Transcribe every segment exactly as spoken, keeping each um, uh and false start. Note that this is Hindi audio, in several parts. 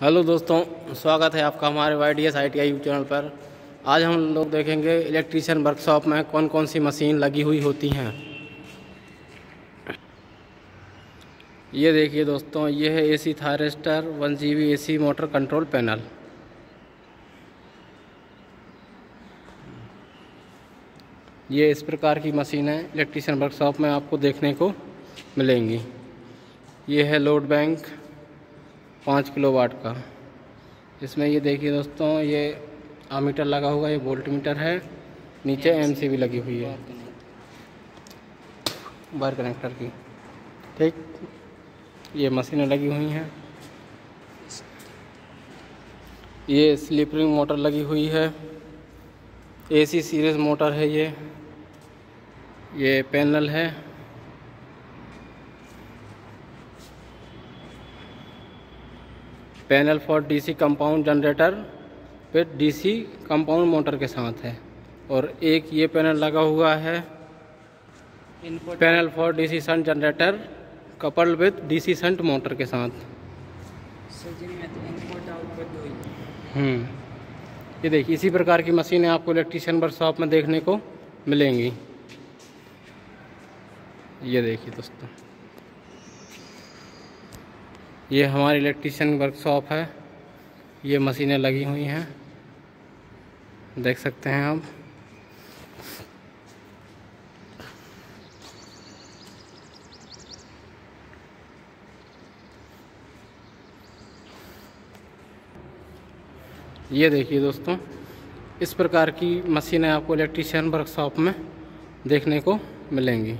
हेलो दोस्तों, स्वागत है आपका हमारे Y D S I T I YouTube channel पर। आज हम लोग देखेंगे इलेक्ट्रीशियन वर्कशॉप में कौन कौन सी मशीन लगी हुई होती हैं। ये देखिए दोस्तों, ये है AC thyristor one G B AC motor control panel. ये इस प्रकार की मशीनें इलेक्ट्रीशियन वर्कशॉप में आपको देखने को मिलेंगी। ये है लोड बैंक पाँच किलो वाट का। इसमें ये देखिए दोस्तों, ये आमीटर लगा हुआ है, ये वोल्ट मीटर है। नीचे एम सी भी लगी हुई है, वायर कनेक्टर की। ठीक, ये मशीनें लगी हुई हैं। ये स्लिपरिंग मोटर लगी हुई है, एसी सीरीज मोटर है। ये ये पैनल है। Panel for DC compound generator with DC compound motor के साथ है। और एक ये पैनल लगा हुआ है, panel for DC shunt generator coupled with DC shunt motor के साथ। हम्म ये देखिए, इसी प्रकार की मशीनें आपको इलेक्ट्रीशियन वर्कशॉप में देखने को मिलेंगी। ये देखिए दोस्तों, ये हमारी इलेक्ट्रीशियन वर्कशॉप है। ये मशीनें लगी हुई हैं, देख सकते हैं आप। ये देखिए दोस्तों, इस प्रकार की मशीनें आपको इलेक्ट्रीशियन वर्कशॉप में देखने को मिलेंगी।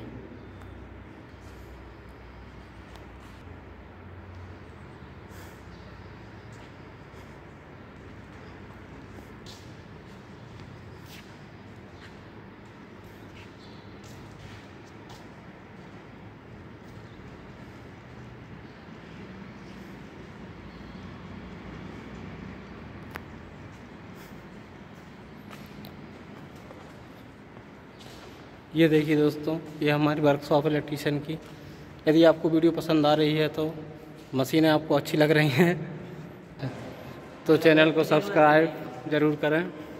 ये देखिए दोस्तों, ये हमारी वर्कशॉप इलेक्ट्रीशियन की। यदि आपको वीडियो पसंद आ रही है, तो मशीनें आपको अच्छी लग रही हैं, तो चैनल को सब्सक्राइब ज़रूर करें।